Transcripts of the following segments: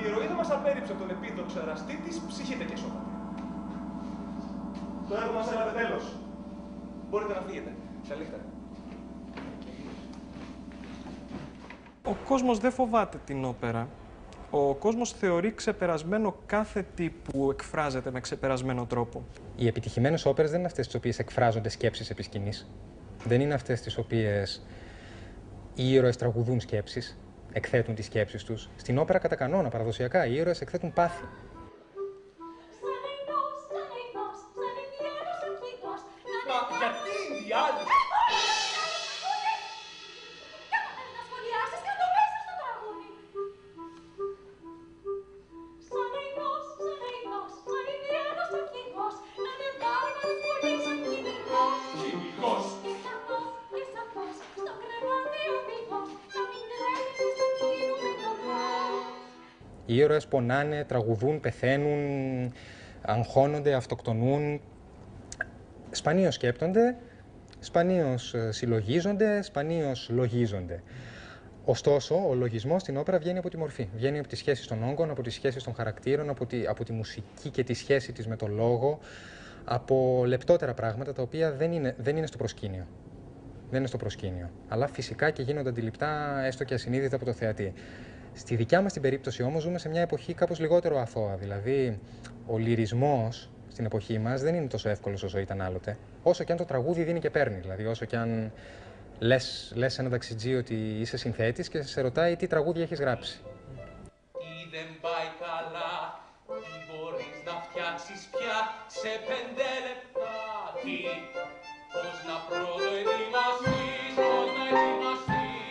ηρωίδα μας απέρριψε τον επίδοξο εραστή της ψυχήτε και σώπατη. Το έργο μας έλαβε τέλος. Μπορείτε να φύγετε. Καλή. Ο κόσμος δεν φοβάται την όπερα. Ο κόσμος θεωρεί ξεπερασμένο κάθε τι που εκφράζεται με ξεπερασμένο τρόπο. Οι επιτυχημένες όπερες δεν είναι αυτές τις οποίες εκφράζονται σκέψεις επί σκηνής. Δεν είναι αυτές τις οποίες οι ήρωες τραγουδούν σκέψεις, εκθέτουν τις σκέψεις τους. Στην όπερα, κατά κανόνα, παραδοσιακά, οι ήρωες εκθέτουν πάθη. Μα γιατί οι διάλογοι? Οι ήρωες πονάνε, τραγουδούν, πεθαίνουν, αγχώνονται, αυτοκτονούν. Σπανίως σκέπτονται, σπανίως συλλογίζονται, σπανίως λογίζονται. Ωστόσο, ο λογισμός στην όπερα βγαίνει από τη μορφή. Βγαίνει από τις σχέσεις των όγκων, από τις σχέσεις των χαρακτήρων, από τη μουσική και τη σχέση της με το λόγο, από λεπτότερα πράγματα τα οποία δεν είναι στο προσκήνιο. Δεν είναι στο προσκήνιο. Αλλά φυσικά και γίνονται αντιληπτά, έστω και ασυνείδητα από το θεατή. Στη δικιά μας την περίπτωση όμως ζούμε σε μια εποχή κάπως λιγότερο αθώα. Δηλαδή, ο λυρισμός στην εποχή μας δεν είναι τόσο εύκολος όσο ήταν άλλοτε. Όσο και αν το τραγούδι δίνει και παίρνει. Δηλαδή, όσο και αν λες σε έναν ταξιτζή ότι είσαι συνθέτης και σε ρωτάει τι τραγούδι έχεις γράψει. Τι δεν πάει καλά, τι μπορείς να φτιάξεις πια σε 5 λεπτά. Τι, πώς να πρωτοετοιμαστείς, πώς να ετοιμαστείς.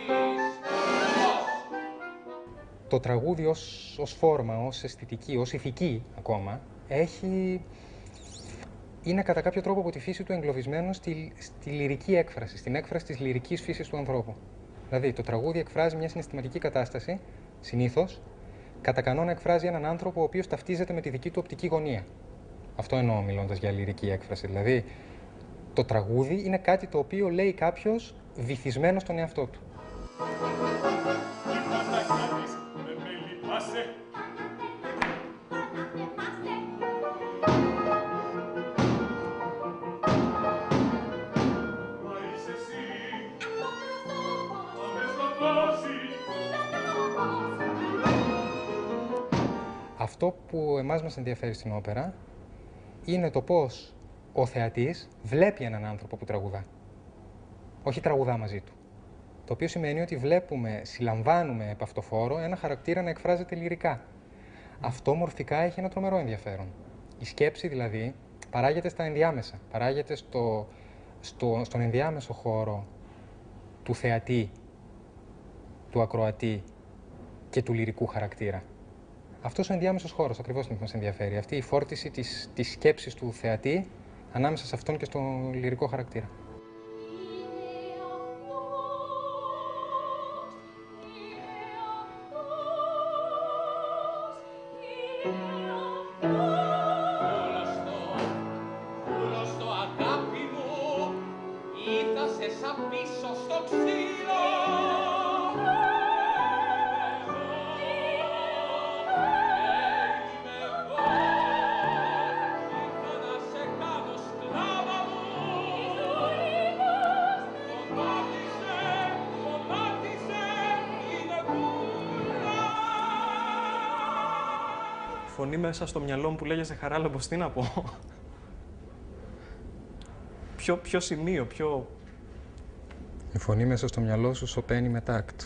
Το τραγούδι ως φόρμα, ως αισθητική, ως ηθική ακόμα, είναι κατά κάποιο τρόπο από τη φύση του εγκλωβισμένο στη λυρική έκφραση, στην έκφραση της λυρικής φύσης του ανθρώπου. Δηλαδή, το τραγούδι εκφράζει μια συναισθηματική κατάσταση, συνήθως, κατά κανόνα εκφράζει έναν άνθρωπο ο οποίος ταυτίζεται με τη δική του οπτική γωνία. Αυτό εννοώ μιλώντας για λυρική έκφραση. Δηλαδή, το τραγούδι είναι κάτι το οποίο λέει κάποιος βυθισμένο στον εαυτό του. Αυτό που εμάς μας ενδιαφέρει στην όπερα είναι το πώς ο θεατής βλέπει έναν άνθρωπο που τραγουδά. Όχι τραγουδά μαζί του. Το οποίο σημαίνει ότι συλλαμβάνουμε επ' αυτοφόρο ένα χαρακτήρα να εκφράζεται λυρικά. Αυτό μορφικά έχει ένα τρομερό ενδιαφέρον. Η σκέψη δηλαδή παράγεται στα ενδιάμεσα. Παράγεται στον ενδιάμεσο χώρο του θεατή, του ακροατή και του λυρικού χαρακτήρα. Αυτός ο ενδιάμεσος χώρος ακριβώς μας ενδιαφέρει. Αυτή η φόρτιση της σκέψης του θεατή ανάμεσα σε αυτόν και στον λυρικό χαρακτήρα. Φωνή μέσα στο μυαλό μου που λέγεσαι Χαράλαμπος, τι να πω. Ποιο σημείο, ποιο... Η φωνή μέσα στο μυαλό σου σωπαίνει με τάκτ.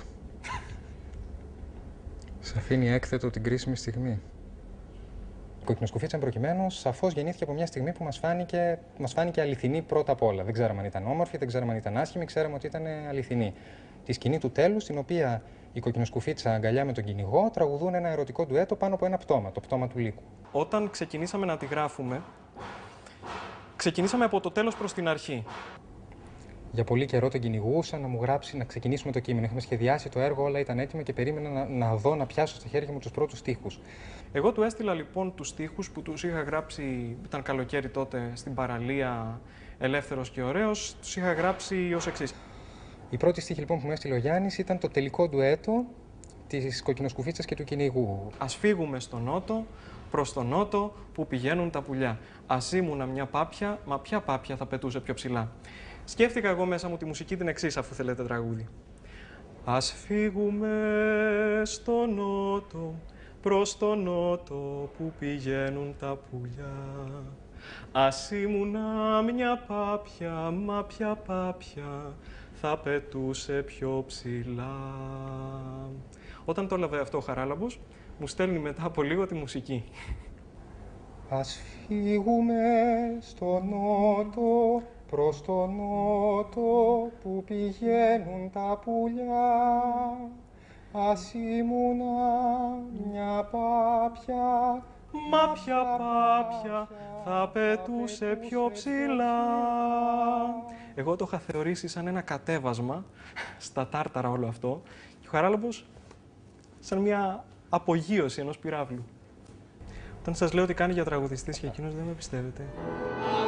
Σε αφήνει έκθετο την κρίσιμη στιγμή. Η Κοκκινοσκουφίτσα προκειμένου σαφώς γεννήθηκε από μια στιγμή που μας φάνηκε αληθινή πρώτα απ' όλα. Δεν ξέραμε αν ήταν όμορφη, δεν ξέραμε αν ήταν άσχημη, ξέραμε ότι ήταν αληθινή. Τη σκηνή του τέλους, στην οποία η Κοκκινοσκουφίτσα αγκαλιά με τον κυνηγό τραγουδούν ένα ερωτικό ντουέτο πάνω από ένα πτώμα, το πτώμα του Λύκου. Όταν ξεκινήσαμε να τη γράφουμε, ξεκινήσαμε από το τέλος προς την αρχή. Για πολύ καιρό τον κυνηγούσα να μου γράψει να ξεκινήσουμε το κείμενο. Είχαμε σχεδιάσει το έργο, όλα ήταν έτοιμα και περίμενα να δω, να πιάσω στα χέρια μου τους πρώτους στίχους. Εγώ του έστειλα λοιπόν τους στίχους που τους είχα γράψει, ήταν καλοκαίρι τότε, στην παραλία, ελεύθερος και ωραίος, τους είχα γράψει ως εξής. Η πρώτη στίχη λοιπόν που μου έστειλε ο Γιάννης ήταν το τελικό ντουέτο της κοκκινοσκουφίτσας και του κυνηγού. Ας φύγουμε στο νότο, προς τον νότο που πηγαίνουν τα πουλιά. Ας ήμουνα μια πάπια, μα ποια πάπια θα πετούσε πιο ψηλά. Σκέφτηκα εγώ μέσα μου τη μουσική την εξής, αφού θέλετε τραγούδι. Ας φύγουμε στο νότο, προς τον νότο που πηγαίνουν τα πουλιά. Ας ήμουνα μια πάπια, μα ποια πάπια θα πετούσε πιο ψηλά. Όταν το έλαβε αυτό ο Χαράλαμπος, μου στέλνει μετά από λίγο τη μουσική. Ας φύγουμε στο νότο, προς το νότο που πηγαίνουν τα πουλιά. Ας ήμουνα μια πάπια, μα ποια πάπια θα πετούσε πιο ψηλά. Εγώ το είχα θεωρήσει σαν ένα κατέβασμα στα τάρταρα όλο αυτό και ο Χαράλαμπος σαν μια απογείωση ενός πυράβλου. Όταν σας λέω ότι κάνει για τραγουδιστής και εκείνος δεν με πιστεύετε.